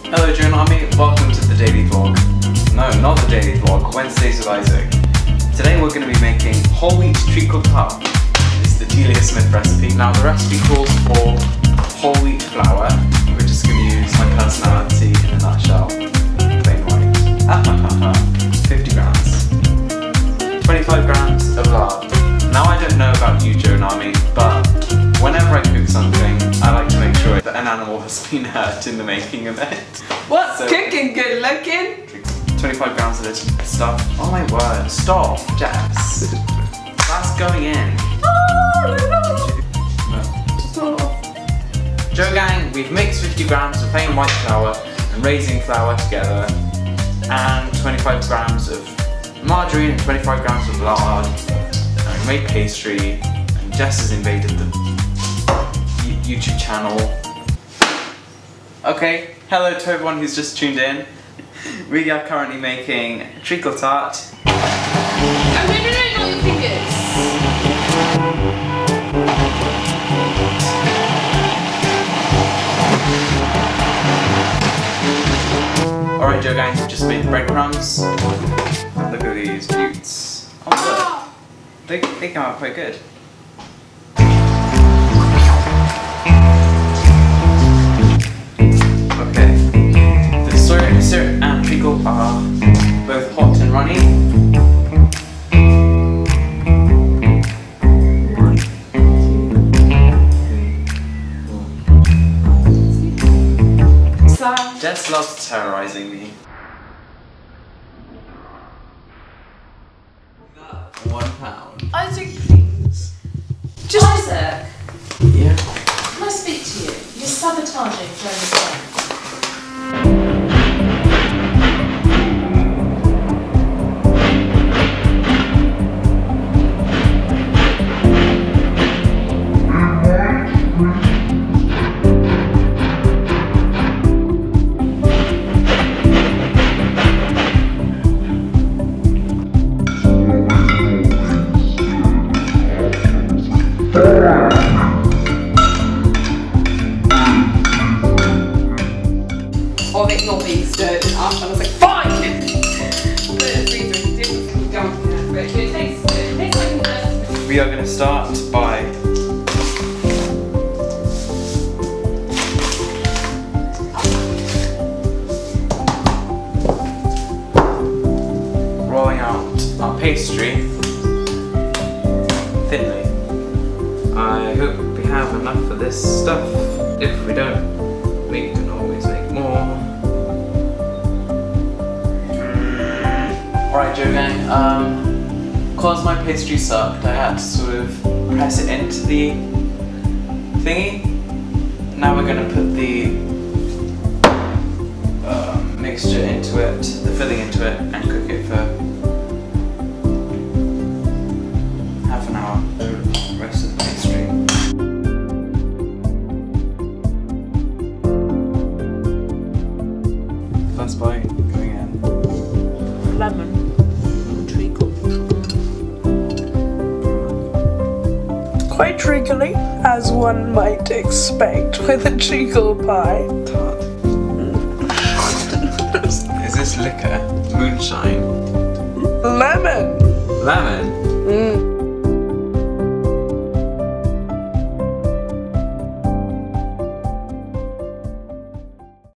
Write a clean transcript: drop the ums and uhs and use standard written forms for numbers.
Hello Jonah Army, welcome to the daily vlog. No, not the daily vlog, Wednesdays with Isaac. Today we're going to be making whole wheat treacle tart. It's the Delia Smith recipe. Now the recipe calls for whole wheat flour. We're just going to use my personality in a nutshell. Plain white. 50 grams. 25 grams of lard. Now I don't know about you Jonah Army, but whenever I cook something, I like to make sure that an animal has been hurt in the making of it. What's cooking good looking? 25 grams of this stuff. Oh my word, stop, Jess. That's going in. No. Joe gang, we've mixed 50 grams of plain white flour and raisin flour together, and 25 grams of margarine and 25 grams of lard. And we made pastry, and Jess has invaded the YouTube channel. Okay, hello to everyone who's just tuned in. We are currently making treacle tart. Oh, no, not your fingers. Alright Joe guys, we've just made the breadcrumbs. Look at these beauts. Oh look, they came out quite good. Syrup and treacle are both hot and runny. Jess loves terrorizing me. £1. Isaac, please. Just Isaac. Yeah. Can I speak to you? You're sabotaging Frozen's friend. Or they not being stirred enough, and I was like, fine! We are going to start by rolling out our pastry thinly. I hope we have enough for this stuff. If we don't, we can always make more. Alright Joe gang, cause my pastry sucked, I had to sort of press it into the thingy. Now we're going to put the mixture into it, the filling into it, and cook it for half an hour, the rest of the pastry. First bite going in. Lemon. Treacle. Quite treacly, as one might expect with a treacle pie. Tart. Is this liquor? Moonshine? Lemon! Lemon?